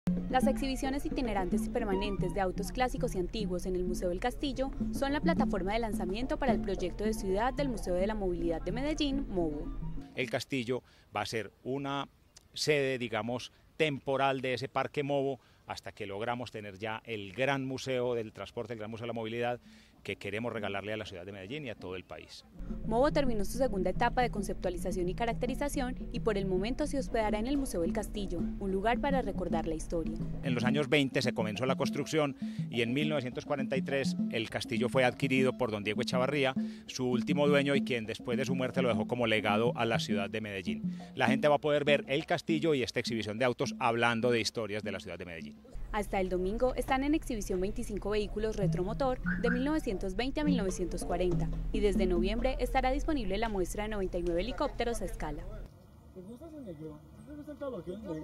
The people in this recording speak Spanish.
Las exhibiciones itinerantes y permanentes de autos clásicos y antiguos en el Museo del Castillo son la plataforma de lanzamiento para el proyecto de ciudad del Museo de la Movilidad de Medellín, MOVO. El Castillo va a ser una sede, digamos, temporal de ese parque MOVO hasta que logramos tener ya el gran museo del transporte, el gran museo de la movilidad que queremos regalarle a la ciudad de Medellín y a todo el país. MOVO terminó su segunda etapa de conceptualización y caracterización y por el momento se hospedará en el Museo del Castillo, un lugar para recordar la historia. En los años 20 se comenzó la construcción y en 1943 el castillo fue adquirido por don Diego Echavarría, su último dueño y quien después de su muerte lo dejó como legado a la ciudad de Medellín. La gente va a poder ver el castillo y esta exhibición de autos hablando de historias de la ciudad de Medellín. Hasta el domingo están en exhibición 25 vehículos retromotor de 1920 a 1940 y desde noviembre estará disponible la muestra de 99 helicópteros a escala.